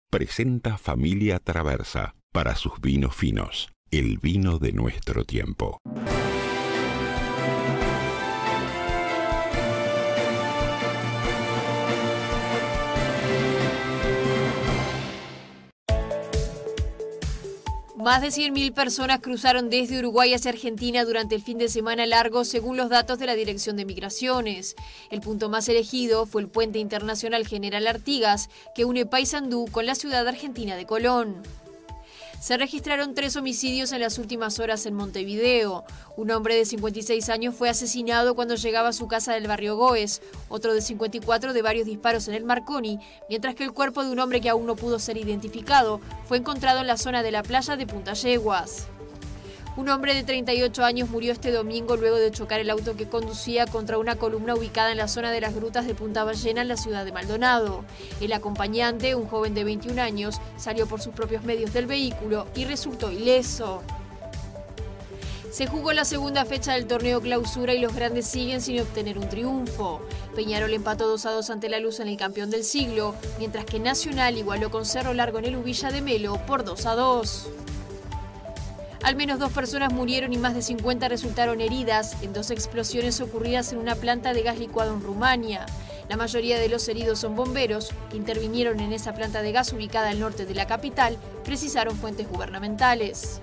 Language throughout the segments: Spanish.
presenta Familia Traversa para sus vinos finos, el vino de nuestro tiempo. Más de 100.000 personas cruzaron desde Uruguay hacia Argentina durante el fin de semana largo, según los datos de la Dirección de Migraciones. El punto más elegido fue el puente internacional General Artigas, que une Paysandú con la ciudad argentina de Colón. Se registraron 3 homicidios en las últimas horas en Montevideo. Un hombre de 56 años fue asesinado cuando llegaba a su casa del barrio Goes, otro de 54 de varios disparos en el Marconi, mientras que el cuerpo de un hombre que aún no pudo ser identificado fue encontrado en la zona de la playa de Punta Yeguas. Un hombre de 38 años murió este domingo luego de chocar el auto que conducía contra una columna ubicada en la zona de las grutas de Punta Ballena en la ciudad de Maldonado. El acompañante, un joven de 21 años, salió por sus propios medios del vehículo y resultó ileso. Se jugó la segunda fecha del torneo Clausura y los grandes siguen sin obtener un triunfo. Peñarol empató 2-2 ante La Luz en el campeón del siglo, mientras que Nacional igualó con Cerro Largo en el Ubilla de Melo por 2-2. Al menos 2 personas murieron y más de 50 resultaron heridas en 2 explosiones ocurridas en una planta de gas licuado en Rumania. La mayoría de los heridos son bomberos que intervinieron en esa planta de gas ubicada al norte de la capital, precisaron fuentes gubernamentales.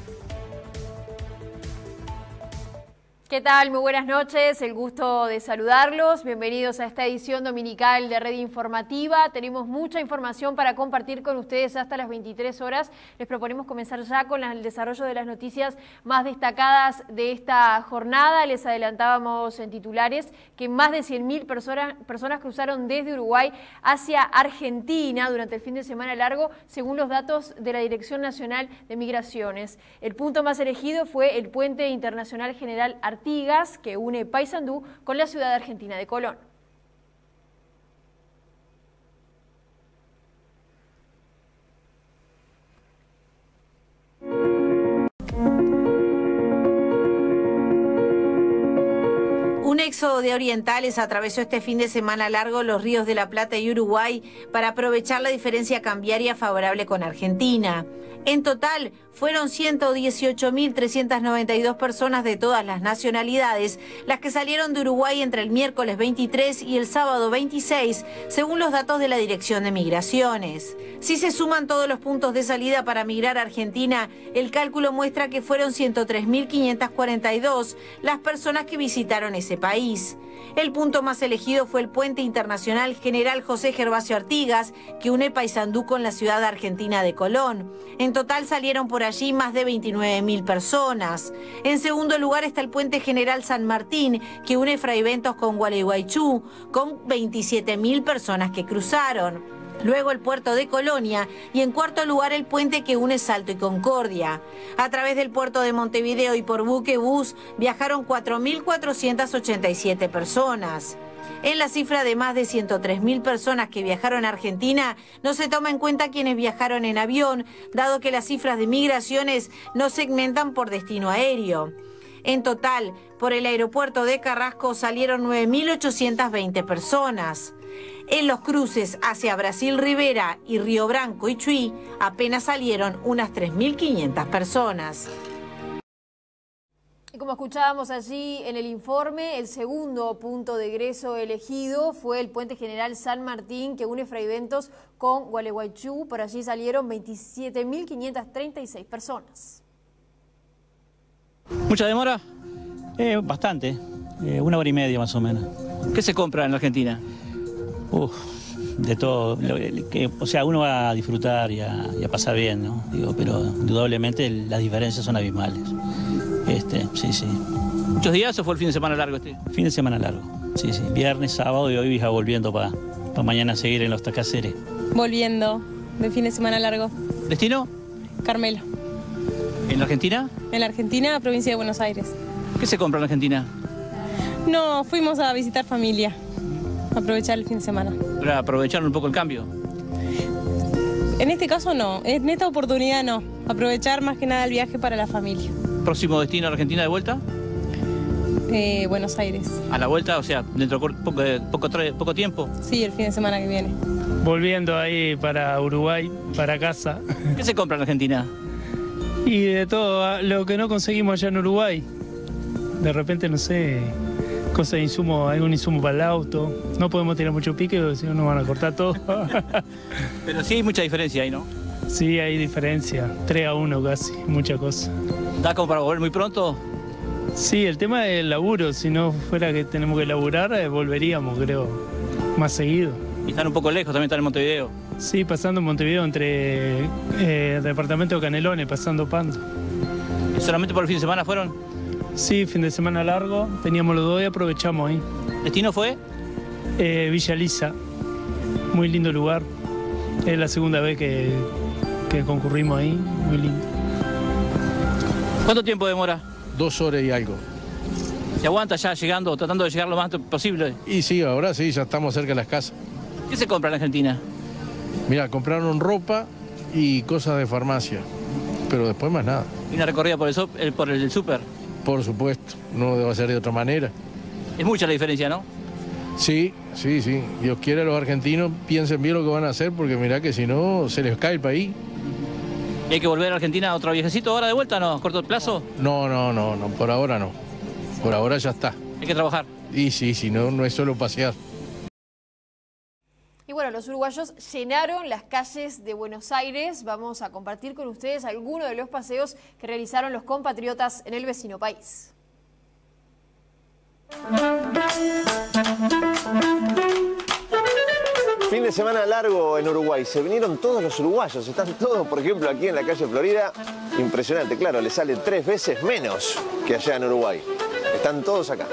¿Qué tal? Muy buenas noches, el gusto de saludarlos. Bienvenidos a esta edición dominical de Red Informativa. Tenemos mucha información para compartir con ustedes hasta las 23 horas. Les proponemos comenzar ya con el desarrollo de las noticias más destacadas de esta jornada. Les adelantábamos en titulares que más de 100.000 personas cruzaron desde Uruguay hacia Argentina durante el fin de semana largo, según los datos de la Dirección Nacional de Migraciones. El punto más elegido fue el puente internacional General Artigas, que une Paysandú con la ciudad argentina de Colón. Un éxodo de orientales atravesó este fin de semana largo los ríos de la Plata y Uruguay para aprovechar la diferencia cambiaria favorable con Argentina. En total, fueron 118.392 personas de todas las nacionalidades las que salieron de Uruguay entre el miércoles 23 y el sábado 26, según los datos de la Dirección de Migraciones. Si se suman todos los puntos de salida para migrar a Argentina, el cálculo muestra que fueron 103.542 las personas que visitaron ese país. El punto más elegido fue el puente internacional General José Gervasio Artigas, que une Paysandú con la ciudad argentina de Colón. En total salieron por allí más de 29.000 personas. En segundo lugar está el puente General San Martín, que une Fraiventos con Gualeguaychú, con 27.000 personas que cruzaron. Luego el puerto de Colonia y en cuarto lugar el puente que une Salto y Concordia. A través del puerto de Montevideo y por buque-bus viajaron 4.487 personas. En la cifra de más de 103.000 personas que viajaron a Argentina, no se toma en cuenta quienes viajaron en avión, dado que las cifras de migraciones no segmentan por destino aéreo. En total, por el aeropuerto de Carrasco salieron 9.820 personas. En los cruces hacia Brasil Rivera y Río Branco y Chuy apenas salieron unas 3.500 personas. Y como escuchábamos allí en el informe, el segundo punto de egreso elegido fue el puente General San Martín, que une Fraiventos con Gualeguaychú. Por allí salieron 27.536 personas. ¿Mucha demora? Bastante, 1 hora y media más o menos. ¿Qué se compra en Argentina? De todo, o sea, uno va a disfrutar y a pasar bien, ¿no? Pero indudablemente las diferencias son abismales. Sí. ¿Muchos días o fue el fin de semana largo este? Fin de semana largo, sí. Viernes, sábado y hoy ya volviendo para mañana seguir en los Tacaceres. Volviendo de fin de semana largo. ¿Destino? Carmelo. ¿En la Argentina? En la Argentina, provincia de Buenos Aires. ¿Qué se compra en la Argentina? No, fuimos a visitar familia. Aprovechar el fin de semana. ¿Para aprovechar un poco el cambio? En este caso no, en esta oportunidad no. Aprovechar más que nada el viaje para la familia. ¿Próximo destino a Argentina de vuelta? Buenos Aires. A la vuelta, o sea, dentro de poco tiempo. Sí, el fin de semana que viene. Volviendo ahí para Uruguay, para casa. ¿Qué se compra en Argentina? Y de todo lo que no conseguimos allá en Uruguay. De repente, no sé, cosas de insumo, algún insumo para el auto. No podemos tirar mucho pique porque si no nos van a cortar todo. Pero sí hay mucha diferencia ahí, ¿no? Sí, hay diferencia. 3-1 casi, mucha cosa. ¿Da como para volver muy pronto? Sí, el tema del laburo, si no fuera que tenemos que laburar, volveríamos, creo, más seguido. Y están un poco lejos, también están en Montevideo. Sí, pasando en Montevideo entre el departamento de Canelones, pasando Pando. ¿Y solamente por el fin de semana fueron? Sí, fin de semana largo, teníamos los dos y aprovechamos ahí. ¿Destino fue? Villa Lisa, muy lindo lugar. Es la segunda vez que concurrimos ahí, muy lindo. ¿Cuánto tiempo demora? 2 horas y algo. ¿Se aguanta ya llegando, tratando de llegar lo más posible? Y sí, ahora sí, ya estamos cerca de las casas. ¿Qué se compra en Argentina? Mira, compraron ropa y cosas de farmacia, pero después más nada. ¿Y una recorrida por el súper? Por supuesto, no debe ser de otra manera. Es mucha la diferencia, ¿no? Sí, sí, sí. Dios quiera los argentinos piensen bien lo que van a hacer, porque mirá que si no, se les cae el país. ¿Y hay que volver a Argentina otro viajecito ahora de vuelta, no? ¿A corto plazo? No, por ahora no. Por ahora ya está. Hay que trabajar. Y sí, si no, no es solo pasear. Y bueno, los uruguayos llenaron las calles de Buenos Aires. Vamos a compartir con ustedes algunos de los paseos que realizaron los compatriotas en el vecino país. Fin de semana largo en Uruguay. Se vinieron todos los uruguayos. Están todos, por ejemplo, aquí en la calle Florida. Impresionante, claro, le sale 3 veces menos que allá en Uruguay. Están todos acá.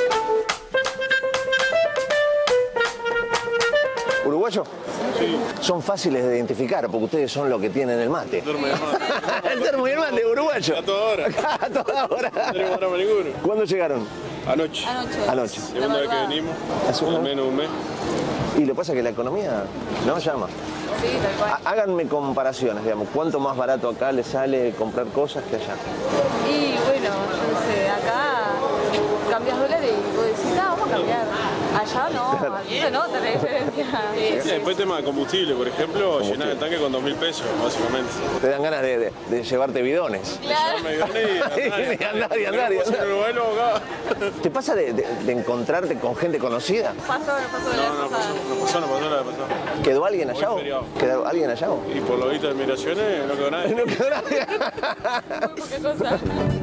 ¿Uruguayo? Sí. Son fáciles de identificar porque ustedes son lo que tienen el mate. El termo y el mate. El termo y el mate, uruguayo. A toda hora. A toda hora. No tenemos drama ninguno. ¿Cuándo llegaron? Anoche. Anoche. Segunda vez que venimos. ¿Hace al menos un mes. Y lo que pasa es que la economía no llama. Sí, tal cual. Háganme comparaciones, digamos. ¿Cuánto más barato acá le sale comprar cosas que allá? Y bueno, yo no sé, acá cambias dólares y vos decís, no, vamos a cambiar. Allá no, aquí se nota la diferencia. Sí. Después tema de combustible, por ejemplo, llenar el tanque con 2.000 pesos, básicamente. Te dan ganas de llevarte bidones. Claro. Y andar. ¿Te pasa de encontrarte con gente conocida? Pasó la pasó. ¿Quedó alguien allá? ¿Quedó alguien allá? Y por lo visto de migraciones no quedó nadie. No quedó nadie. Muy poca cosa.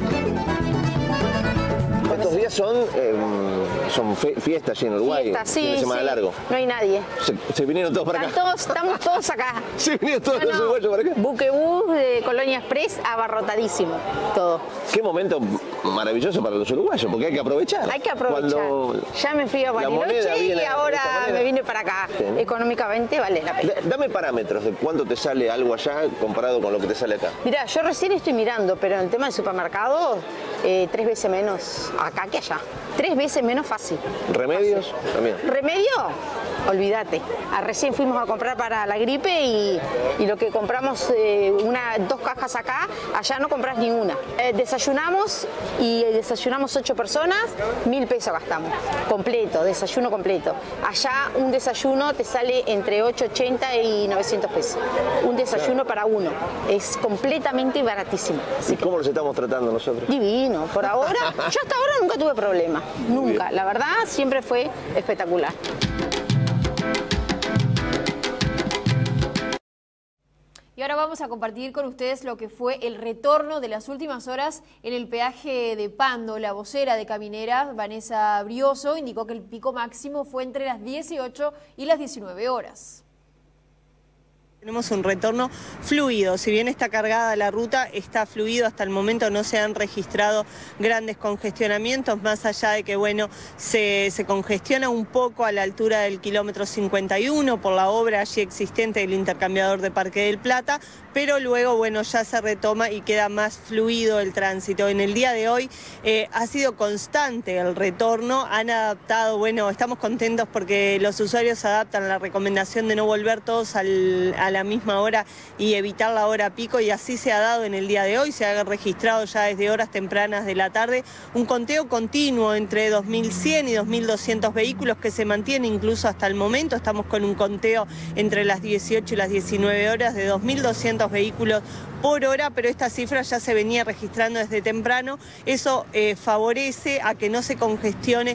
Estos días son fiestas allí en Uruguay, fiesta, sí, fin de semana largo. No hay nadie. Se vinieron todos para acá. Estamos todos acá. Se vinieron todos los uruguayos para acá. Buquebús de Colonia Express, abarrotadísimo, todo. Qué momento maravilloso para los uruguayos, porque hay que aprovechar. Hay que aprovechar. Ya me fui a Bariloche y ahora me vine para acá. Sí. Económicamente vale la pena. Dame parámetros de cuánto te sale algo allá comparado con lo que te sale acá. Mirá, yo recién estoy mirando, pero en el tema de supermercado, 3 veces menos acá que allá. 3 veces menos fácil. ¿Remedios? Fácil. También. ¿Remedio? Olvídate. Recién fuimos a comprar para la gripe y lo que compramos 2 cajas acá, allá no compras ni una. Desayunamos y desayunamos 8 personas, 1.000 pesos gastamos. Completo, desayuno completo. Allá un desayuno te sale entre 880 y 900 pesos. Un desayuno para uno. Es completamente baratísimo. ¿Y cómo los estamos tratando nosotros? Divino. Por ahora, yo hasta ahora nunca tuve problema. Nunca. La verdad, siempre fue espectacular. Y ahora vamos a compartir con ustedes lo que fue el retorno de las últimas horas en el peaje de Pando. La vocera de Caminera, Vanessa Brioso, indicó que el pico máximo fue entre las 18 y las 19 horas. Tenemos un retorno fluido, si bien está cargada la ruta, está fluido, hasta el momento no se han registrado grandes congestionamientos, más allá de que bueno, se congestiona un poco a la altura del kilómetro 51 por la obra allí existente del intercambiador de Parque del Plata, pero luego bueno, ya se retoma y queda más fluido el tránsito. En el día de hoy ha sido constante el retorno, han adaptado, bueno, estamos contentos porque los usuarios adaptan la recomendación de no volver todos al a la misma hora y evitar la hora pico, y así se ha dado en el día de hoy. Se ha registrado ya desde horas tempranas de la tarde un conteo continuo entre 2.100 y 2.200 vehículos que se mantiene incluso hasta el momento. Estamos con un conteo entre las 18 y las 19 horas de 2.200 vehículos por hora, pero esta cifra ya se venía registrando desde temprano. Eso favorece a que no se congestione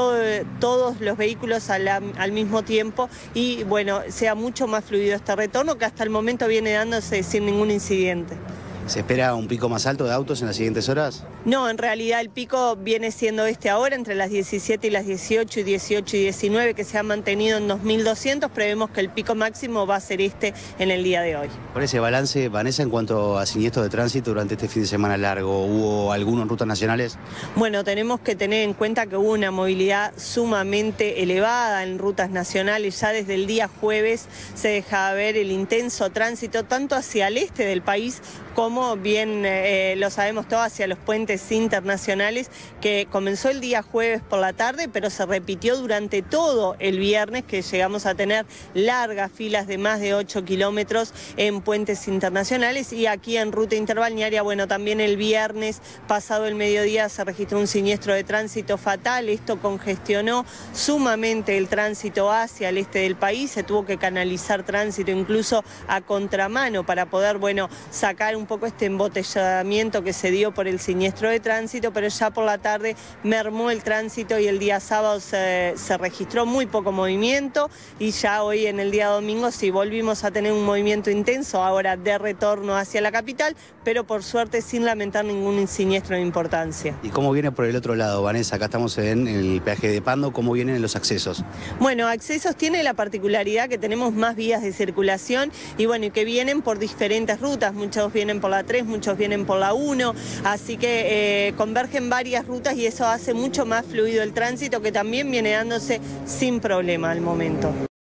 todos los vehículos al mismo tiempo y bueno, sea mucho más fluido este retorno, que hasta el momento viene dándose sin ningún incidente. ¿Se espera un pico más alto de autos en las siguientes horas? No, en realidad el pico viene siendo ahora, entre las 17 y las 18 y 18 y 19, que se ha mantenido en 2.200. Prevemos que el pico máximo va a ser en el día de hoy. Por ese balance, Vanessa, en cuanto a siniestros de tránsito durante este fin de semana largo, ¿hubo alguno en rutas nacionales? Bueno, tenemos que tener en cuenta que hubo una movilidad sumamente elevada en rutas nacionales. Ya desde el día jueves se dejaba ver el intenso tránsito tanto hacia el este del país como bien lo sabemos todos hacia los puentes internacionales, que comenzó el día jueves por la tarde, pero se repitió durante todo el viernes, que llegamos a tener largas filas de más de 8 kilómetros en puentes internacionales, y aquí en ruta interbalnearia, bueno, también el viernes pasado el mediodía se registró un siniestro de tránsito fatal. Esto congestionó sumamente el tránsito hacia el este del país, se tuvo que canalizar tránsito incluso a contramano para poder, bueno, sacar un poco este embotellamiento que se dio por el siniestro de tránsito, pero ya por la tarde mermó el tránsito y el día sábado se registró muy poco movimiento, y ya hoy en el día domingo sí volvimos a tener un movimiento intenso, ahora de retorno hacia la capital, pero por suerte sin lamentar ningún siniestro de importancia. ¿Y cómo viene por el otro lado, Vanessa? Acá estamos en el peaje de Pando, ¿cómo vienen los accesos? Bueno, accesos tiene la particularidad que tenemos más vías de circulación y bueno, y que vienen por diferentes rutas, muchos vienen por la 3, muchos vienen por la 1, así que convergen varias rutas y eso hace mucho más fluido el tránsito, que también viene dándose sin problema al momento.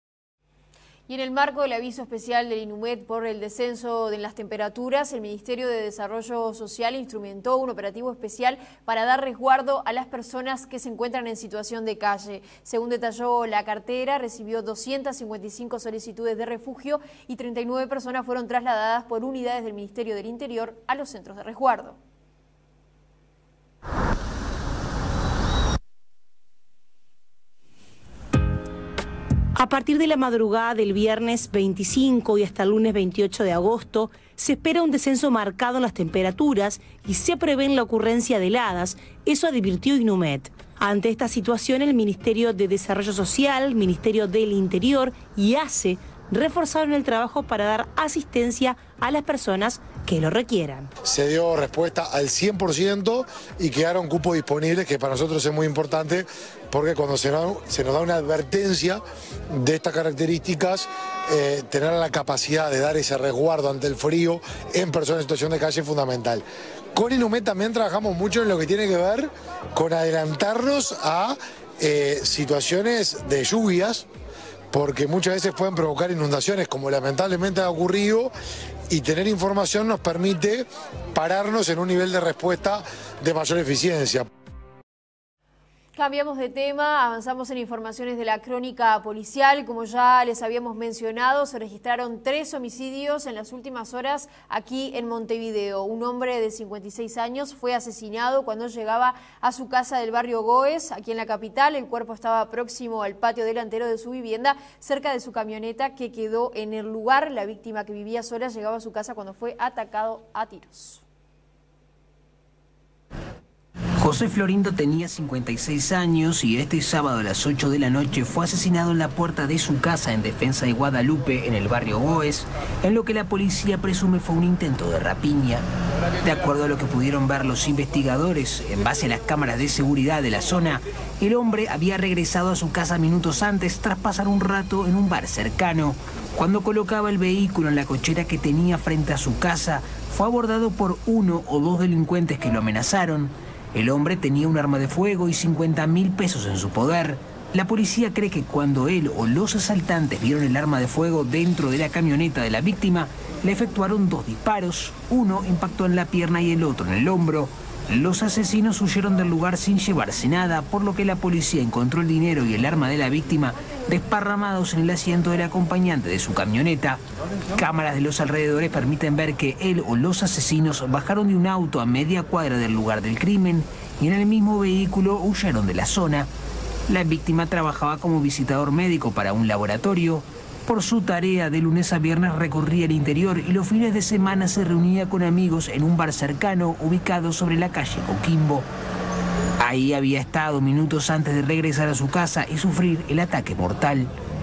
Y en el marco del aviso especial del INUMED por el descenso de las temperaturas, el Ministerio de Desarrollo Social instrumentó un operativo especial para dar resguardo a las personas que se encuentran en situación de calle. Según detalló la cartera, recibió 255 solicitudes de refugio y 39 personas fueron trasladadas por unidades del Ministerio del Interior a los centros de resguardo. A partir de la madrugada del viernes 25 y hasta el lunes 28 de agosto, se espera un descenso marcado en las temperaturas y se prevé la ocurrencia de heladas, eso advirtió INUMED. Ante esta situación, el Ministerio de Desarrollo Social, Ministerio del Interior y ACE reforzaron el trabajo para dar asistencia a las personas que lo requieran. Se dio respuesta al 100% y quedaron cupos disponibles, que para nosotros es muy importante, porque cuando se nos da una advertencia de estas características, tener la capacidad de dar ese resguardo ante el frío en personas en situación de calle es fundamental. Con INUMED también trabajamos mucho en lo que tiene que ver con adelantarnos a situaciones de lluvias, porque muchas veces pueden provocar inundaciones, como lamentablemente ha ocurrido, y tener información nos permite pararnos en un nivel de respuesta de mayor eficiencia. Cambiamos de tema, avanzamos en informaciones de la crónica policial. Como ya les habíamos mencionado, se registraron 3 homicidios en las últimas horas aquí en Montevideo. Un hombre de 56 años fue asesinado cuando llegaba a su casa del barrio Goes, aquí en la capital. El cuerpo estaba próximo al patio delantero de su vivienda, cerca de su camioneta que quedó en el lugar. La víctima, que vivía sola, llegaba a su casa cuando fue atacado a tiros. José Florindo tenía 56 años y este sábado a las 8 de la noche fue asesinado en la puerta de su casa en Defensa de Guadalupe, en el barrio Goes, en lo que la policía presume fue un intento de rapiña. De acuerdo a lo que pudieron ver los investigadores, en base a las cámaras de seguridad de la zona, el hombre había regresado a su casa minutos antes tras pasar un rato en un bar cercano. Cuando colocaba el vehículo en la cochera que tenía frente a su casa, fue abordado por 1 o 2 delincuentes que lo amenazaron. El hombre tenía un arma de fuego y 50.000 pesos en su poder. La policía cree que cuando él o los asaltantes vieron el arma de fuego dentro de la camioneta de la víctima, le efectuaron 2 disparos. Uno impactó en la pierna y el otro en el hombro. Los asesinos huyeron del lugar sin llevarse nada, por lo que la policía encontró el dinero y el arma de la víctima desparramados en el asiento del acompañante de su camioneta. Cámaras de los alrededores permiten ver que él o los asesinos bajaron de un auto a media cuadra del lugar del crimen y en el mismo vehículo huyeron de la zona. La víctima trabajaba como visitador médico para un laboratorio. Por su tarea, de lunes a viernes recorría el interior y los fines de semana se reunía con amigos en un bar cercano ubicado sobre la calle Coquimbo. Ahí había estado minutos antes de regresar a su casa y sufrir el ataque mortal.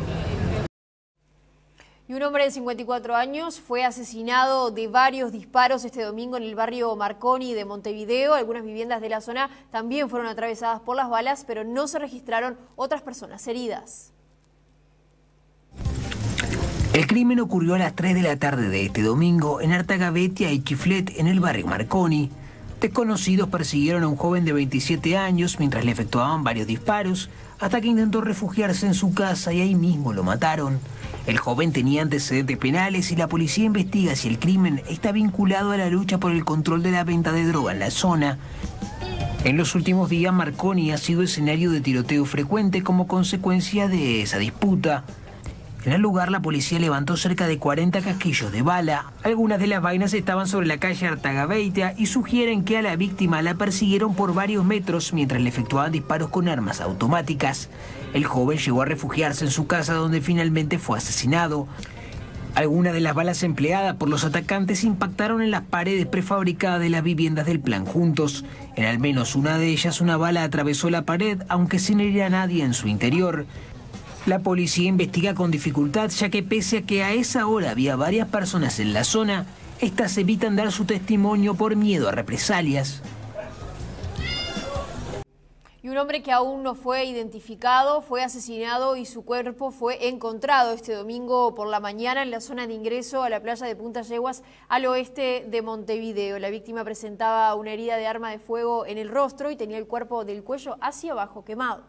Y un hombre de 54 años fue asesinado de varios disparos este domingo en el barrio Marconi de Montevideo. Algunas viviendas de la zona también fueron atravesadas por las balas, pero no se registraron otras personas heridas. El crimen ocurrió a las 3 de la tarde de este domingo en Artagavetia y Chiflet, en el barrio Marconi. Desconocidos persiguieron a un joven de 27 años mientras le efectuaban varios disparos, hasta que intentó refugiarse en su casa y ahí mismo lo mataron. El joven tenía antecedentes penales y la policía investiga si el crimen está vinculado a la lucha por el control de la venta de droga en la zona. En los últimos días, Marconi ha sido escenario de tiroteo frecuente como consecuencia de esa disputa. En el lugar, la policía levantó cerca de 40 casquillos de bala. Algunas de las vainas estaban sobre la calle Artagavetia y sugieren que a la víctima la persiguieron por varios metros mientras le efectuaban disparos con armas automáticas. El joven llegó a refugiarse en su casa, donde finalmente fue asesinado. Algunas de las balas empleadas por los atacantes impactaron en las paredes prefabricadas de las viviendas del Plan Juntos. En al menos una de ellas, una bala atravesó la pared, aunque sin herir a nadie en su interior. La policía investiga con dificultad, ya que pese a que a esa hora había varias personas en la zona, estas evitan dar su testimonio por miedo a represalias. Y un hombre que aún no fue identificado fue asesinado y su cuerpo fue encontrado este domingo por la mañana en la zona de ingreso a la playa de Punta Yeguas, al oeste de Montevideo. La víctima presentaba una herida de arma de fuego en el rostro y tenía el cuerpo del cuello hacia abajo quemado.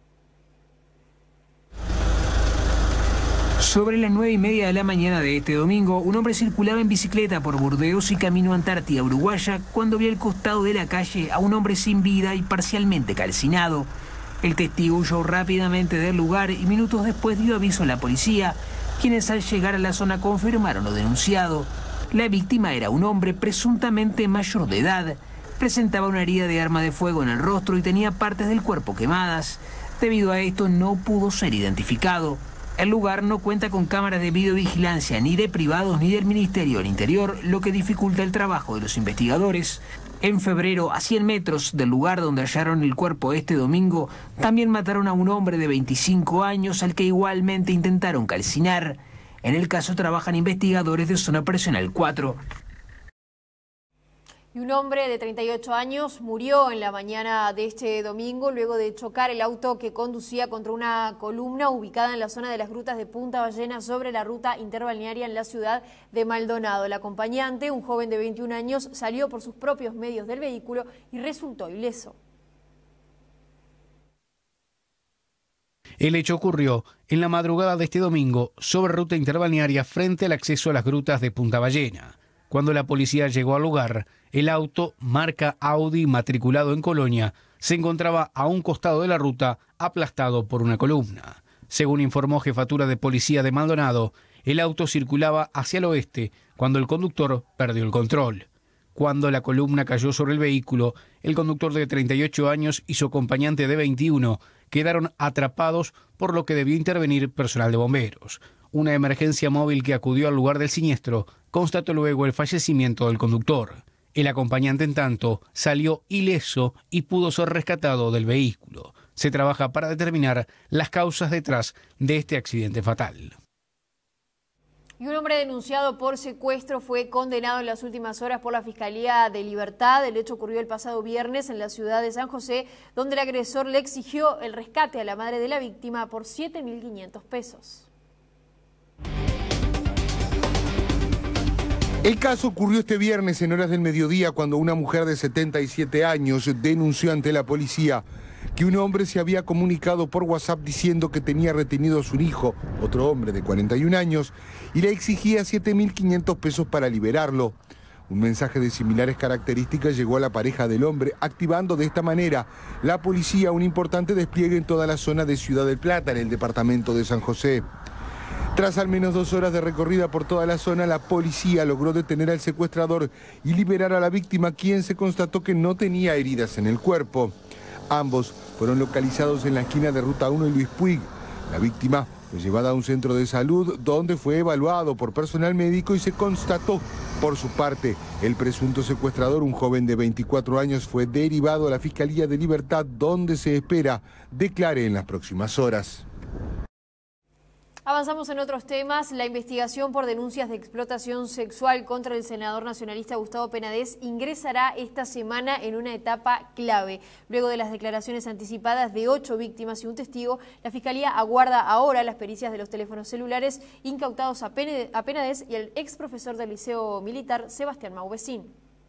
Sobre las 9:30 de la mañana de este domingo, un hombre circulaba en bicicleta por Burdeos y camino a Antártida Uruguaya cuando vio al costado de la calle a un hombre sin vida y parcialmente calcinado. El testigo huyó rápidamente del lugar y minutos después dio aviso a la policía, quienes al llegar a la zona confirmaron lo denunciado. La víctima era un hombre presuntamente mayor de edad. Presentaba una herida de arma de fuego en el rostro y tenía partes del cuerpo quemadas. Debido a esto no pudo ser identificado. El lugar no cuenta con cámaras de videovigilancia ni de privados ni del Ministerio del Interior, lo que dificulta el trabajo de los investigadores. En febrero, a 100 metros del lugar donde hallaron el cuerpo este domingo, también mataron a un hombre de 25 años al que igualmente intentaron calcinar. En el caso trabajan investigadores de Zona Operacional 4. Y un hombre de 38 años murió en la mañana de este domingo luego de chocar el auto que conducía contra una columna ubicada en la zona de las grutas de Punta Ballena sobre la ruta interbalnearia en la ciudad de Maldonado. El acompañante, un joven de 21 años, salió por sus propios medios del vehículo y resultó ileso. El hecho ocurrió en la madrugada de este domingo sobre ruta interbalnearia frente al acceso a las grutas de Punta Ballena. Cuando la policía llegó al lugar, el auto, marca Audi, matriculado en Colonia, se encontraba a un costado de la ruta, aplastado por una columna. Según informó Jefatura de Policía de Maldonado, el auto circulaba hacia el oeste cuando el conductor perdió el control. Cuando la columna cayó sobre el vehículo, el conductor de 38 años y su acompañante de 21 quedaron atrapados, por lo que debió intervenir personal de bomberos. Una emergencia móvil que acudió al lugar del siniestro constató luego el fallecimiento del conductor. El acompañante, en tanto, salió ileso y pudo ser rescatado del vehículo. Se trabaja para determinar las causas detrás de este accidente fatal. Y un hombre denunciado por secuestro fue condenado en las últimas horas por la Fiscalía de Libertad. El hecho ocurrió el pasado viernes en la ciudad de San José, donde el agresor le exigió el rescate a la madre de la víctima por 7.500 pesos. El caso ocurrió este viernes en horas del mediodía cuando una mujer de 77 años denunció ante la policía que un hombre se había comunicado por WhatsApp diciendo que tenía retenido a su hijo, otro hombre de 41 años, y le exigía 7.500 pesos para liberarlo. Un mensaje de similares características llegó a la pareja del hombre, activando de esta manera la policía un importante despliegue en toda la zona de Ciudad del Plata, en el departamento de San José. Tras al menos 2 horas de recorrida por toda la zona, la policía logró detener al secuestrador y liberar a la víctima, quien se constató que no tenía heridas en el cuerpo. Ambos fueron localizados en la esquina de Ruta 1 y Luis Puig. La víctima fue llevada a un centro de salud donde fue evaluado por personal médico y se constató. Por su parte, el presunto secuestrador, un joven de 24 años, fue derivado a la Fiscalía de Libertad, donde se espera declare en las próximas horas. Avanzamos en otros temas. La investigación por denuncias de explotación sexual contra el senador nacionalista Gustavo Penades ingresará esta semana en una etapa clave. Luego de las declaraciones anticipadas de 8 víctimas y un testigo, la Fiscalía aguarda ahora las pericias de los teléfonos celulares incautados a Penades y al ex profesor del Liceo Militar, Sebastián Maubecín.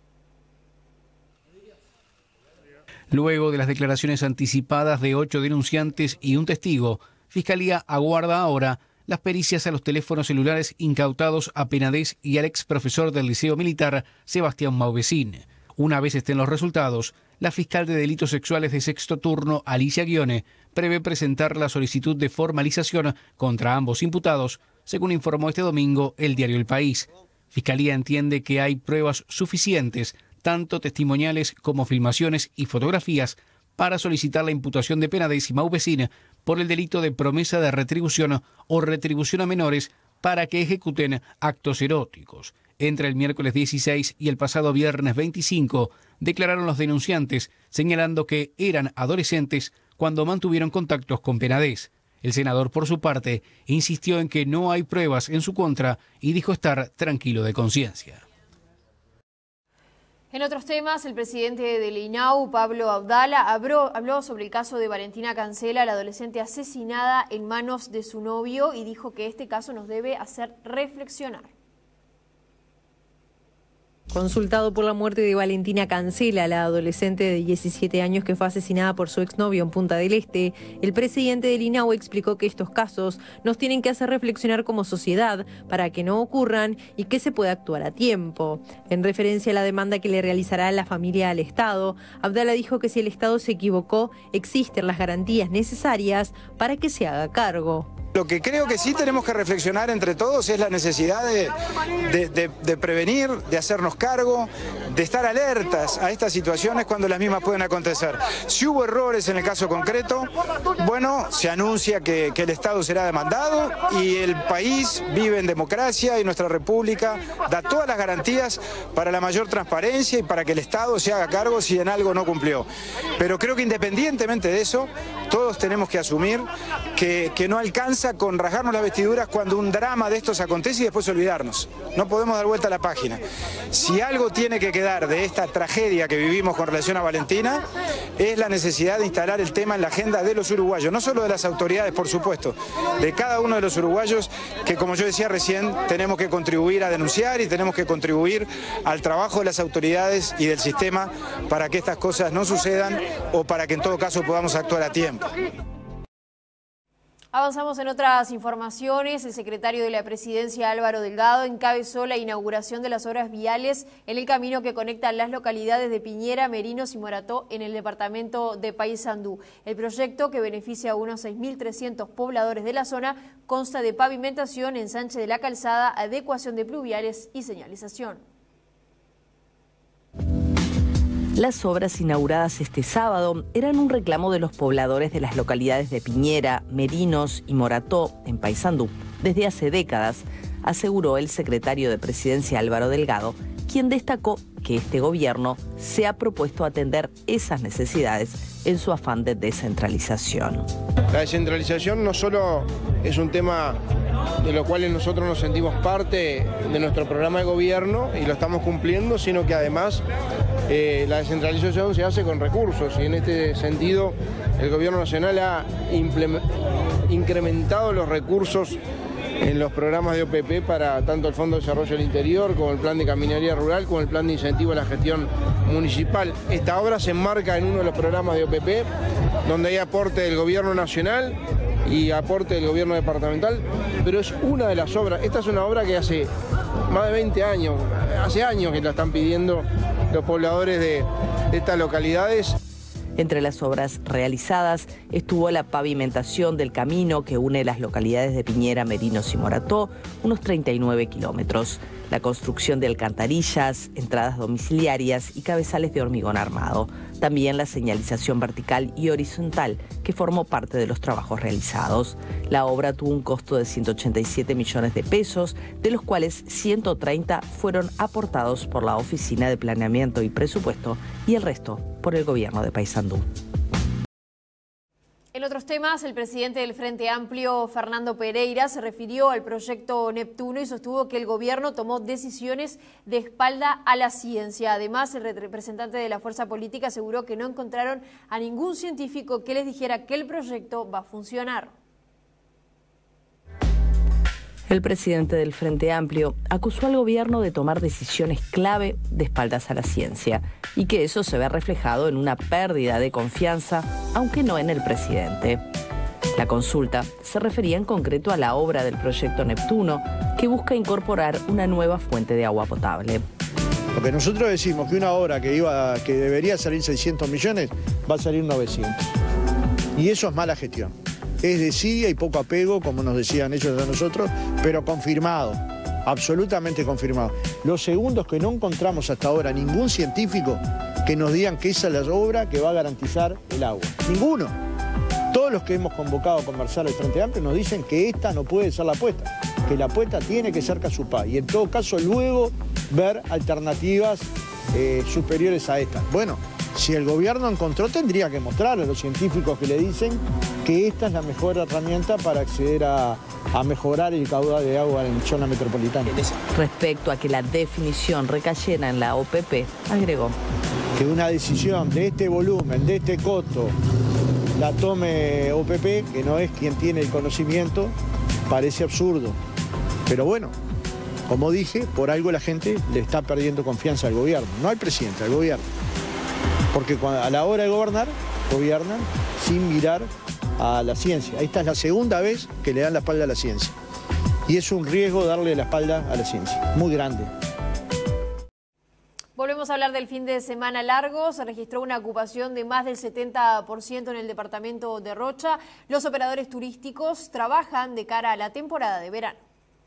Luego de las declaraciones anticipadas de 8 denunciantes y un testigo, Fiscalía aguarda ahora las pericias a los teléfonos celulares incautados a Penades y al ex profesor del Liceo Militar, Sebastián Maubecín. Una vez estén los resultados, la fiscal de delitos sexuales de sexto turno, Alicia Guione, prevé presentar la solicitud de formalización contra ambos imputados, según informó este domingo el diario El País. Fiscalía entiende que hay pruebas suficientes, tanto testimoniales como filmaciones y fotografías, para solicitar la imputación de Penades y Maubecín por el delito de promesa de retribución o retribución a menores para que ejecuten actos eróticos. Entre el miércoles 16 y el pasado viernes 25, declararon los denunciantes, señalando que eran adolescentes cuando mantuvieron contactos con Penades. El senador, por su parte, insistió en que no hay pruebas en su contra y dijo estar tranquilo de conciencia. En otros temas, el presidente del INAU, Pablo Abdala, habló sobre el caso de Valentina Cancela, la adolescente asesinada en manos de su novio, y dijo que este caso nos debe hacer reflexionar. Consultado por la muerte de Valentina Cancela, la adolescente de 17 años que fue asesinada por su exnovio en Punta del Este, el presidente del INAU explicó que estos casos nos tienen que hacer reflexionar como sociedad para que no ocurran y que se pueda actuar a tiempo. En referencia a la demanda que le realizará la familia al Estado, Abdala dijo que si el Estado se equivocó, existen las garantías necesarias para que se haga cargo. Lo que creo que sí tenemos que reflexionar entre todos es la necesidad de prevenir, de hacernos cargo, de estar alertas a estas situaciones cuando las mismas pueden acontecer. Si hubo errores en el caso concreto, bueno, se anuncia que el Estado será demandado y el país vive en democracia y nuestra República da todas las garantías para la mayor transparencia y para que el Estado se haga cargo si en algo no cumplió. Pero creo que independientemente de eso, todos tenemos que asumir que no alcanza con rasgarnos las vestiduras cuando un drama de estos acontece y después olvidarnos. No podemos dar vuelta a la página. Si algo tiene que quedar de esta tragedia que vivimos con relación a Valentina, es la necesidad de instalar el tema en la agenda de los uruguayos, no solo de las autoridades, por supuesto, de cada uno de los uruguayos que, como yo decía recién, tenemos que contribuir a denunciar y tenemos que contribuir al trabajo de las autoridades y del sistema para que estas cosas no sucedan o para que en todo caso podamos actuar a tiempo. Avanzamos en otras informaciones. El secretario de la Presidencia, Álvaro Delgado, encabezó la inauguración de las obras viales en el camino que conecta las localidades de Piñera, Merinos y Morató en el departamento de Paysandú. El proyecto, que beneficia a unos 6.300 pobladores de la zona, consta de pavimentación, ensanche de la calzada, adecuación de pluviales y señalización. Las obras inauguradas este sábado eran un reclamo de los pobladores de las localidades de Piñera, Merinos y Morató, en Paysandú, desde hace décadas, aseguró el secretario de Presidencia Álvaro Delgado, quien destacó que este gobierno se ha propuesto atender esas necesidades en su afán de descentralización. La descentralización no solo es un tema de lo cual nosotros nos sentimos parte de nuestro programa de gobierno y lo estamos cumpliendo, sino que además la descentralización se hace con recursos y en este sentido el gobierno nacional ha incrementado los recursos en los programas de OPP para tanto el Fondo de Desarrollo del Interior como el Plan de Caminaría Rural como el Plan de Incentivo a la Gestión Municipal. Esta obra se enmarca en uno de los programas de OPP donde hay aporte del gobierno nacional y aporte del gobierno departamental, pero es una de las obras. Esta es una obra que hace más de 20 años, hace años que la están pidiendo los pobladores de estas localidades. Entre las obras realizadas estuvo la pavimentación del camino que une las localidades de Piñera, Merinos y Morató, unos 39 kilómetros. La construcción de alcantarillas, entradas domiciliarias y cabezales de hormigón armado. También la señalización vertical y horizontal, que formó parte de los trabajos realizados. La obra tuvo un costo de 187 millones de pesos, de los cuales 130 fueron aportados por la Oficina de Planeamiento y Presupuesto y el resto por el gobierno de Paysandú. En otros temas, el presidente del Frente Amplio, Fernando Pereira, se refirió al proyecto Neptuno y sostuvo que el gobierno tomó decisiones de espalda a la ciencia. Además, el representante de la fuerza política aseguró que no encontraron a ningún científico que les dijera que el proyecto va a funcionar. El presidente del Frente Amplio acusó al gobierno de tomar decisiones clave de espaldas a la ciencia y que eso se ve reflejado en una pérdida de confianza, aunque no en el presidente. La consulta se refería en concreto a la obra del proyecto Neptuno, que busca incorporar una nueva fuente de agua potable. Porque nosotros decimos que una obra que debería salir 600 millones va a salir 900. Y eso es mala gestión. Es desidia y poco apego, como nos decían ellos a nosotros, pero confirmado, absolutamente confirmado. Lo segundo es que no encontramos hasta ahora ningún científico que nos digan que esa es la obra que va a garantizar el agua. Ninguno. Todos los que hemos convocado a conversar al Frente Amplio nos dicen que esta no puede ser la apuesta, que la apuesta tiene que ser Casupá y en todo caso luego ver alternativas superiores a esta. Bueno, si el gobierno encontró, tendría que mostrarle a los científicos que le dicen que esta es la mejor herramienta para acceder a mejorar el caudal de agua en zona metropolitana. Respecto a que la definición recayera en la OPP, agregó que una decisión de este volumen, de este costo, la tome OPP, que no es quien tiene el conocimiento, parece absurdo. Pero bueno, como dije, por algo la gente le está perdiendo confianza al gobierno, no al presidente, al gobierno. Porque a la hora de gobernar, gobiernan sin mirar a la ciencia. Esta es la segunda vez que le dan la espalda a la ciencia. Y es un riesgo darle la espalda a la ciencia, muy grande. Volvemos a hablar del fin de semana largo. Se registró una ocupación de más del 70% en el departamento de Rocha. Los operadores turísticos trabajan de cara a la temporada de verano.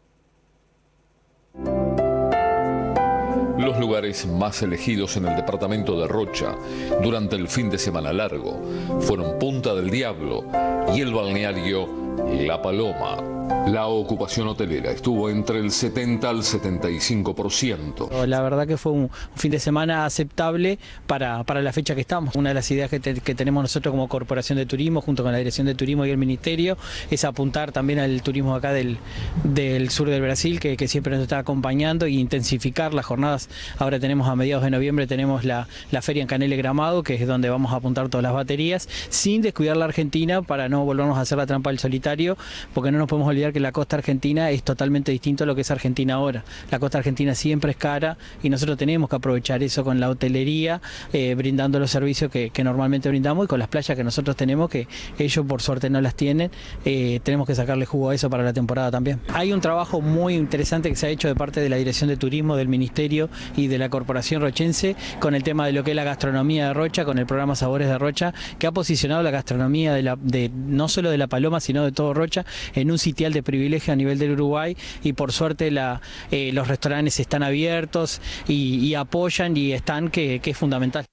Los lugares más elegidos en el departamento de Rocha durante el fin de semana largo fueron Punta del Diablo y el balneario La Paloma. La ocupación hotelera estuvo entre el 70 al 75%. La verdad que fue un fin de semana aceptable para la fecha que estamos. Una de las ideas que tenemos nosotros como Corporación de Turismo, junto con la Dirección de Turismo y el Ministerio, es apuntar también al turismo acá del sur del Brasil, que siempre nos está acompañando, e intensificar las jornadas. Ahora tenemos a mediados de noviembre, tenemos la feria en Canele Gramado, que es donde vamos a apuntar todas las baterías, sin descuidar la Argentina para no volvernos a hacer la trampa del solitario, porque no nos podemos olvidar que la costa argentina es totalmente distinto a lo que es Argentina ahora. La costa argentina siempre es cara y nosotros tenemos que aprovechar eso con la hotelería, brindando los servicios que normalmente brindamos, y con las playas que nosotros tenemos, que ellos por suerte no las tienen. Tenemos que sacarle jugo a eso para la temporada también. Hay un trabajo muy interesante que se ha hecho de parte de la Dirección de Turismo, del Ministerio y de la Corporación Rochense con el tema de lo que es la gastronomía de Rocha, con el programa Sabores de Rocha, que ha posicionado la gastronomía no solo de La Paloma, sino de todo Rocha en un sitial de privilegio a nivel del Uruguay, y por suerte los restaurantes están abiertos y apoyan y están, que es fundamental.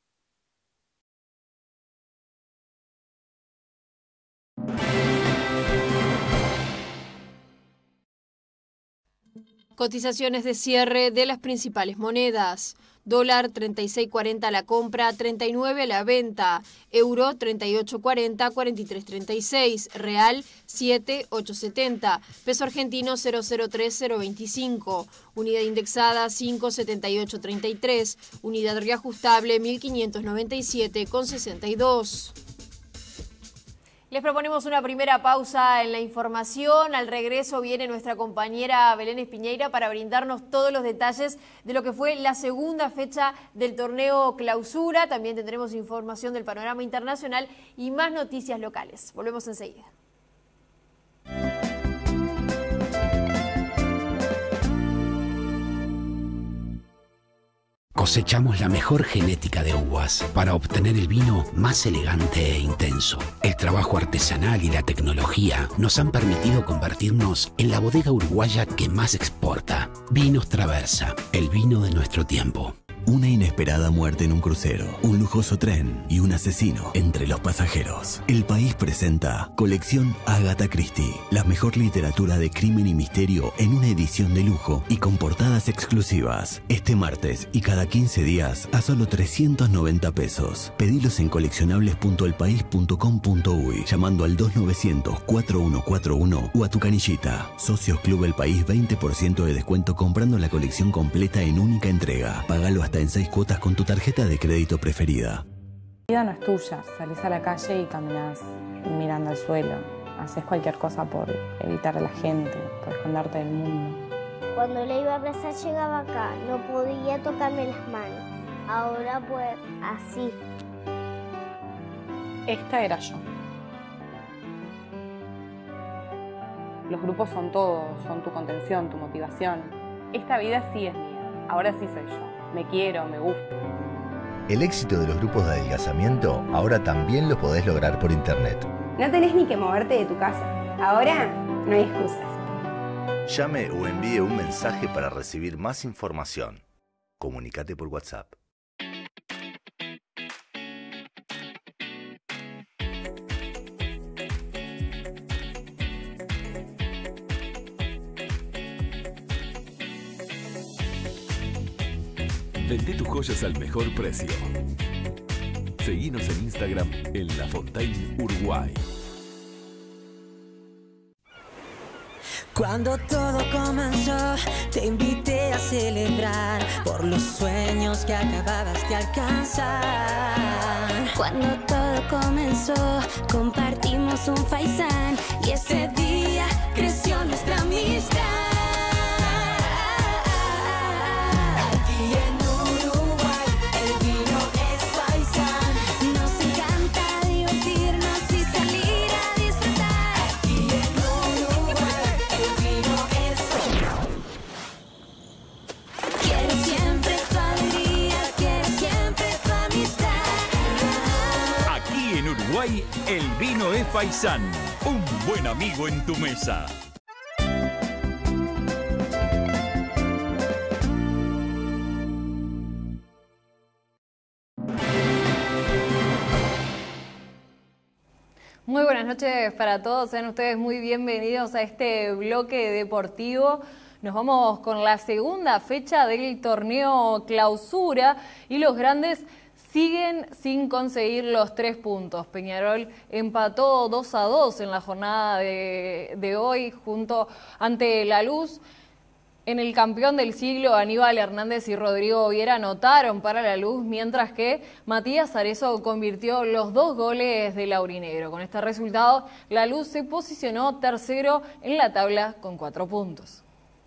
Cotizaciones de cierre de las principales monedas. Dólar 36.40 a la compra, 39 a la venta. Euro 38.40, 43.36. Real 7.870. Peso argentino 003.025. Unidad indexada 5.7833. Unidad reajustable 1.597.62. Les proponemos una primera pausa en la información. Al regreso viene nuestra compañera Belén Espiñeira para brindarnos todos los detalles de lo que fue la segunda fecha del torneo Clausura. También tendremos información del panorama internacional y más noticias locales. Volvemos enseguida. Cosechamos la mejor genética de uvas para obtener el vino más elegante e intenso. El trabajo artesanal y la tecnología nos han permitido convertirnos en la bodega uruguaya que más exporta. Vinos Traversa, el vino de nuestro tiempo. Una inesperada muerte en un crucero, un lujoso tren y un asesino entre los pasajeros. El País presenta Colección Agatha Christie, la mejor literatura de crimen y misterio en una edición de lujo y con portadas exclusivas. Este martes y cada 15 días a solo 390 pesos. Pedilos en coleccionables.elpaís.com.uy llamando al 2900-4141 o a tu canillita. Socios Club El País, 20% de descuento comprando la colección completa en única entrega. Págalo hasta en 6 cuotas con tu tarjeta de crédito preferida. La vida no es tuya. Salís a la calle y caminás mirando al suelo. Haces cualquier cosa por evitar a la gente, por esconderte del mundo. Cuando le iba a abrazar llegaba acá, no podía tocarme las manos. Ahora pues así. Esta era yo. Los grupos son todo, son tu contención, tu motivación. Esta vida sí es mía, ahora sí soy yo. Me quiero, me gusto. El éxito de los grupos de adelgazamiento ahora también lo podés lograr por internet. No tenés ni que moverte de tu casa. Ahora no hay excusas. Llame o envíe un mensaje para recibir más información. Comunícate por WhatsApp. Vendé tus joyas al mejor precio. Seguinos en Instagram en La Fontaine Uruguay. Cuando todo comenzó, te invité a celebrar por los sueños que acababas de alcanzar. Cuando todo comenzó, compartimos un faisán y ese día creció nuestra amistad. El vino es Faisán, un buen amigo en tu mesa. Muy buenas noches para todos, sean ustedes muy bienvenidos a este bloque deportivo. Nos vamos con la segunda fecha del torneo Clausura y los grandes siguen sin conseguir los 3 puntos. Peñarol empató 2-2 en la jornada de hoy ante La Luz. En el campeón del siglo, Aníbal Hernández y Rodrigo Viera anotaron para La Luz, mientras que Matías Arezo convirtió los 2 goles del aurinegro. Con este resultado, La Luz se posicionó tercero en la tabla con 4 puntos.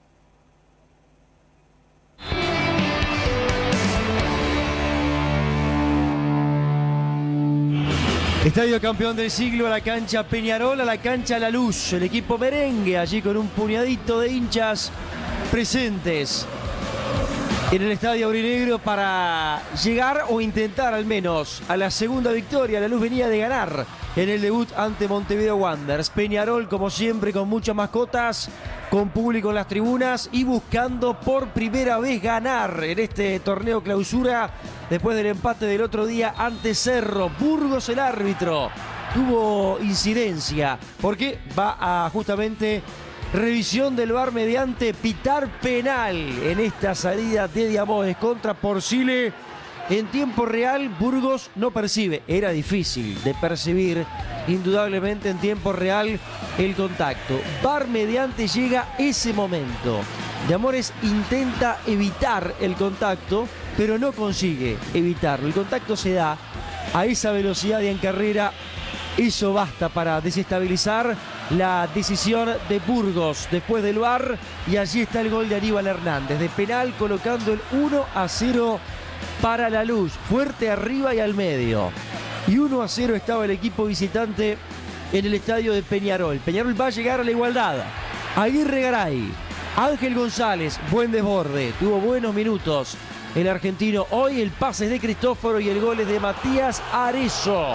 Estadio campeón del siglo, a la cancha Peñarol, a la cancha La Luz. El equipo merengue allí con un puñadito de hinchas presentes en el estadio aurinegro para llegar o intentar al menos a la segunda victoria. La Luz venía de ganar en el debut ante Montevideo Wanderers. Peñarol, como siempre, con muchas mascotas, con público en las tribunas y buscando por primera vez ganar en este torneo Clausura después del empate del otro día ante Cerro. Burgos, el árbitro, tuvo incidencia porque va a justamente revisión del VAR mediante pitar penal en esta salida de Diamores contra Porcile. En tiempo real, Burgos no percibe. Era difícil de percibir, indudablemente, en tiempo real el contacto. VAR mediante llega ese momento. Diamores intenta evitar el contacto, pero no consigue evitarlo. El contacto se da a esa velocidad y en carrera. Eso basta para desestabilizar la decisión de Burgos después del VAR. Y allí está el gol de Aníbal Hernández, de penal, colocando el 1-0 para La Luz. Fuerte arriba y al medio. Y 1-0 estaba el equipo visitante en el estadio de Peñarol. Peñarol va a llegar a la igualdad. Aguirre Garay, Ángel González, buen desborde, tuvo buenos minutos el argentino hoy. El pase es de Cristóforo y el gol es de Matías Arezzo.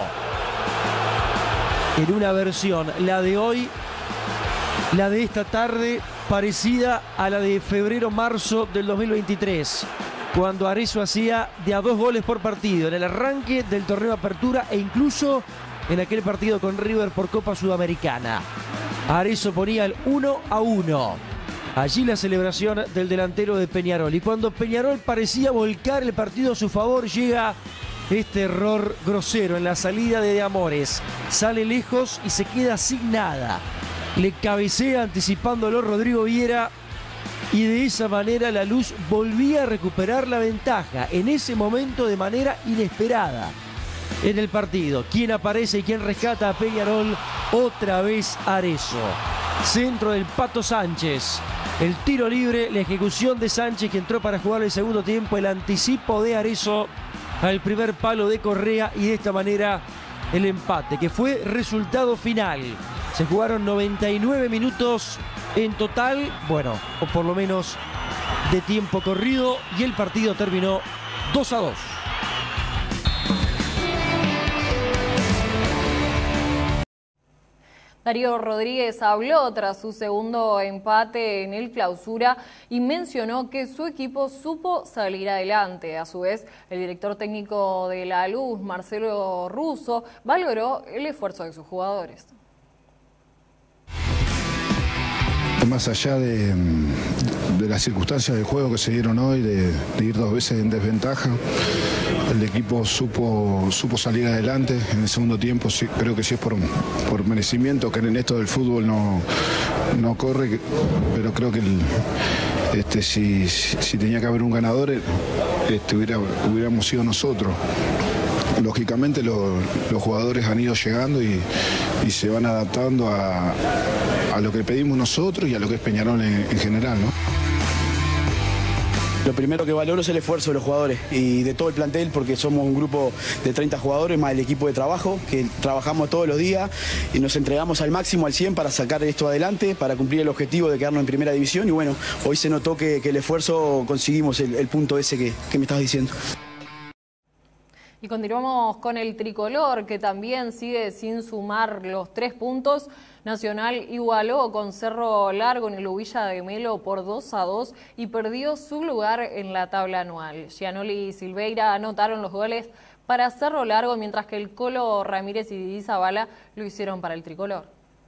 En una versión, la de hoy, la de esta tarde, parecida a la de febrero-marzo del 2023, cuando Arezzo hacía de a 2 goles por partido en el arranque del torneo de apertura e incluso en aquel partido con River por Copa Sudamericana. Arezzo ponía el 1-1. Allí la celebración del delantero de Peñarol. Y cuando Peñarol parecía volcar el partido a su favor, llega este error grosero en la salida de Amores. Sale lejos y se queda sin nada. Le cabecea anticipándolo Rodrigo Viera. Y de esa manera la Luz volvía a recuperar la ventaja. En ese momento de manera inesperada en el partido. ¿Quién aparece y quién rescata a Peñarol? Otra vez Arezzo. Centro del Pato Sánchez. El tiro libre, la ejecución de Sánchez, que entró para jugar el segundo tiempo. El anticipo de Arezzo al primer palo de Correa. Y de esta manera el empate, que fue resultado final. Se jugaron 99 minutos en total. Bueno, o por lo menos de tiempo corrido. Y el partido terminó 2-2. Darío Rodríguez habló tras su segundo empate en el Clausura y mencionó que su equipo supo salir adelante. A su vez, el director técnico de La Luz, Marcelo Russo, valoró el esfuerzo de sus jugadores. Más allá de las circunstancias del juego que se dieron hoy, de ir 2 veces en desventaja, el equipo supo salir adelante en el segundo tiempo. Sí, creo que sí es por merecimiento, que en esto del fútbol no corre, pero creo que si tenía que haber un ganador, hubiéramos sido nosotros. Lógicamente los jugadores han ido llegando y se van adaptando a lo que pedimos nosotros y a lo que es Peñarol en general, ¿no? Lo primero que valoro es el esfuerzo de los jugadores y de todo el plantel, porque somos un grupo de 30 jugadores más el equipo de trabajo, que trabajamos todos los días y nos entregamos al máximo, al 100 para sacar esto adelante, para cumplir el objetivo de quedarnos en primera división. Y bueno, hoy se notó que el esfuerzo conseguimos el punto ese que me estabas diciendo. Y continuamos con el tricolor, que también sigue sin sumar los 3 puntos. Nacional igualó con Cerro Largo en el Ubilla de Melo por 2-2 y perdió su lugar en la tabla anual. Gianoli y Silveira anotaron los goles para Cerro Largo, mientras que el Colo Ramírez y Didi Zavala lo hicieron para el tricolor.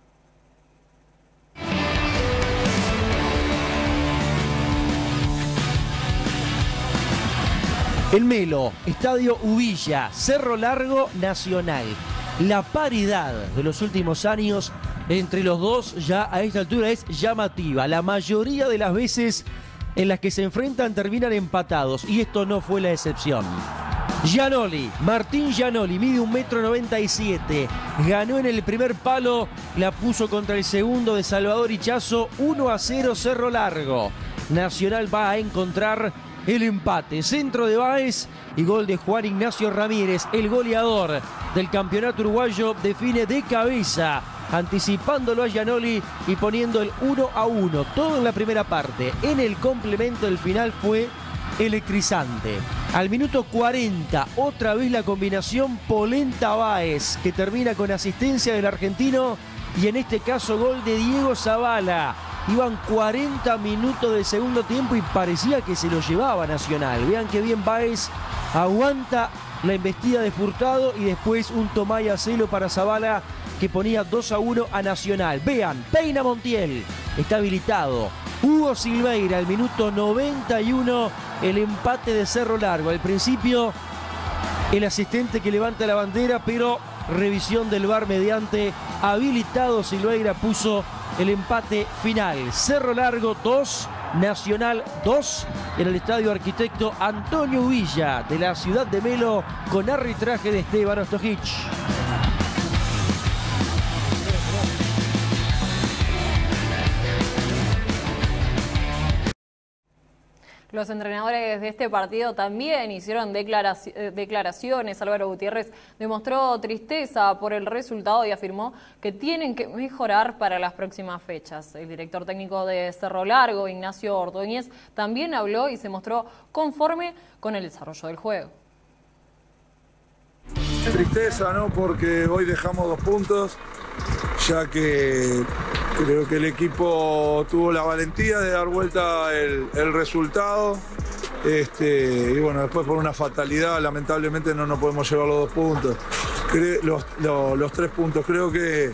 El Melo, Estadio Ubilla, Cerro Largo, Nacional. La paridad de los últimos años entre los dos ya a esta altura es llamativa. La mayoría de las veces en las que se enfrentan terminan empatados y esto no fue la excepción. Gianoli, Martín Gianoli, mide 1,97 m, ganó en el primer palo, la puso contra el segundo de Salvador Ichazo, 1-0 Cerro Largo. Nacional va a encontrar el empate. Centro de Báez y gol de Juan Ignacio Ramírez, el goleador del campeonato uruguayo, define de cabeza, anticipándolo a Gianoli y poniendo el 1-1. Todo en la primera parte. En el complemento del final fue electrizante. Al minuto 40, otra vez la combinación Polenta-Báez, que termina con asistencia del argentino y en este caso gol de Diego Zavala. Iban 40 minutos del segundo tiempo y parecía que se lo llevaba Nacional. Vean que bien Báez aguanta la embestida de Furtado y después un Tomás Celo para Zavala, que ponía 2-1 a Nacional. Vean, peina Montiel, está habilitado. Hugo Silveira, al minuto 91, el empate de Cerro Largo. Al principio, el asistente que levanta la bandera, pero revisión del VAR mediante habilitado Silveira puso el empate final. Cerro Largo 2, Nacional 2, en el Estadio Arquitecto Antonio Ubilla de la ciudad de Melo, con arbitraje de Esteban Ostojic. Los entrenadores de este partido también hicieron declaraciones. Álvaro Gutiérrez demostró tristeza por el resultado y afirmó que tienen que mejorar para las próximas fechas. El director técnico de Cerro Largo, Ignacio Ordóñez, también habló y se mostró conforme con el desarrollo del juego. Tristeza, ¿no? Porque hoy dejamos 2 puntos, ya que creo que el equipo tuvo la valentía de dar vuelta el resultado. Y bueno, después por una fatalidad, lamentablemente no nos podemos llevar los 2 puntos. Los 3 puntos. Creo que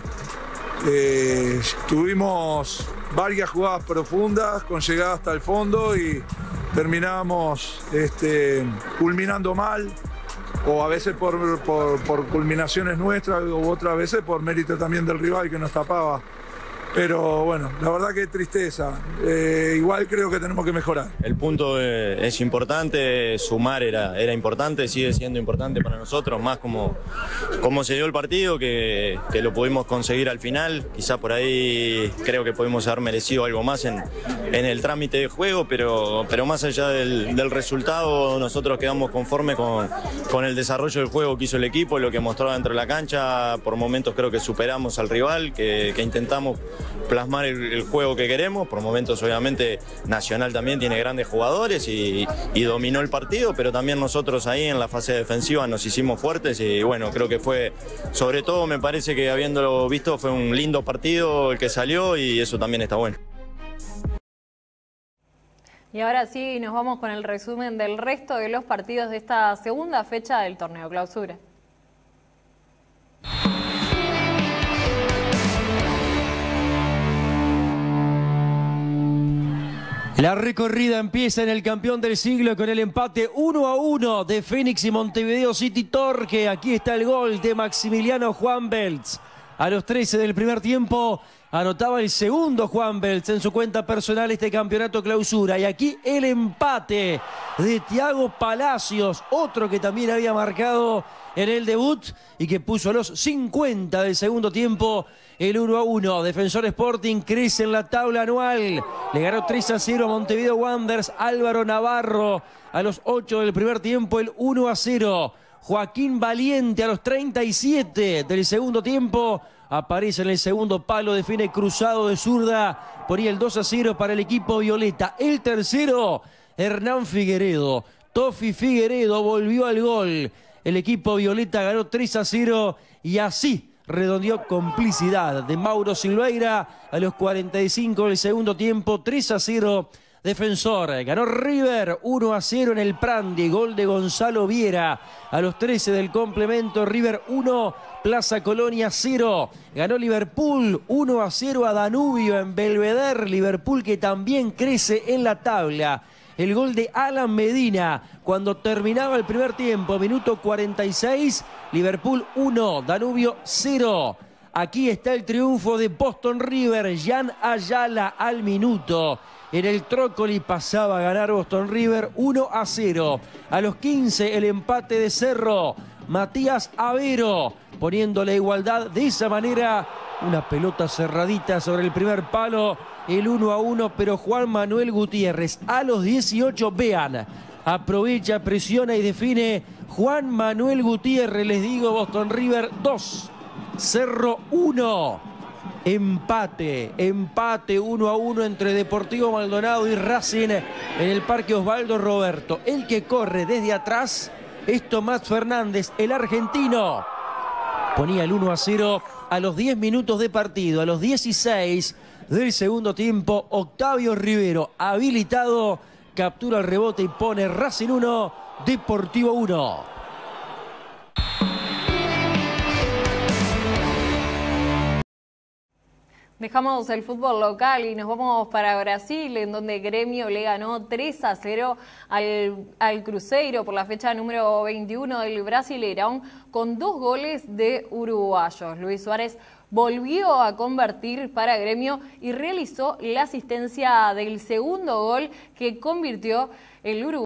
tuvimos varias jugadas profundas con llegada hasta el fondo y terminamos culminando mal. O a veces por culminaciones nuestras, o otras veces por mérito también del rival que nos tapaba. Pero bueno, la verdad que tristeza. Igual creo que tenemos que mejorar. El punto es importante, sumar era importante, sigue siendo importante para nosotros, más como se dio el partido, que lo pudimos conseguir al final. Quizá por ahí creo que pudimos haber merecido algo más en el trámite de juego, pero más allá del resultado, nosotros quedamos conformes con el desarrollo del juego que hizo el equipo, lo que mostró dentro de la cancha. Por momentos creo que superamos al rival, que intentamos plasmar el juego que queremos. Por momentos obviamente Nacional también tiene grandes jugadores y dominó el partido, pero también nosotros ahí en la fase defensiva nos hicimos fuertes y bueno, creo que fue, sobre todo me parece que habiéndolo visto, fue un lindo partido el que salió y eso también está bueno. Y ahora sí, nos vamos con el resumen del resto de los partidos de esta segunda fecha del torneo Clausura. La recorrida empieza en el campeón del siglo con el empate 1-1 de Fénix y Montevideo City Torque. Aquí está el gol de Maximiliano Juan Beltz. A los 13 del primer tiempo anotaba el segundo Juan Beltz en su cuenta personal este campeonato Clausura. Y aquí el empate de Thiago Palacios, otro que también había marcado en el debut y que puso a los 50 del segundo tiempo el 1-1. Defensor Sporting crece en la tabla anual. Le ganó 3-0 a Montevideo Wanderers. Álvaro Navarro a los 8 del primer tiempo el 1-0. Joaquín Valiente a los 37 del segundo tiempo aparece en el segundo palo, define cruzado de zurda, ponía el 2-0 para el equipo violeta. El tercero, Hernán Figueredo. Tofi Figueredo volvió al gol. El equipo violeta ganó 3-0 y así redondeó complicidad de Mauro Silveira a los 45 del segundo tiempo. 3-0 Defensor. Ganó River 1-0 en el Prandi. Gol de Gonzalo Viera a los 13 del complemento. River 1, Plaza Colonia 0. Ganó Liverpool 1-0 a Danubio en Belvedere. Liverpool que también crece en la tabla. El gol de Alan Medina cuando terminaba el primer tiempo, minuto 46, Liverpool 1, Danubio 0. Aquí está el triunfo de Boston River, Jan Ayala al minuto. En el Trócoli pasaba a ganar Boston River 1-0. A los 15 el empate de Cerro, Matías Avero poniendo la igualdad de esa manera. Una pelota cerradita sobre el primer palo, el 1-1, pero Juan Manuel Gutiérrez a los 18, vean, aprovecha, presiona y define Juan Manuel Gutiérrez. Les digo, Boston River 2, Cerro 1. Empate 1-1 entre Deportivo Maldonado y Racing en el Parque Osvaldo Roberto. El que corre desde atrás es Tomás Fernández, el argentino. Ponía el 1-0 a los 10 minutos de partido. A los 16 del segundo tiempo, Octavio Rivero, habilitado, captura el rebote y pone Racing 1, Deportivo 1. Dejamos el fútbol local y nos vamos para Brasil, en donde Gremio le ganó 3-0 al Cruzeiro por la fecha número 21 del Brasileirão, con 2 goles de uruguayos. Luis Suárez volvió a convertir para Gremio y realizó la asistencia del segundo gol que convirtió el uruguayo.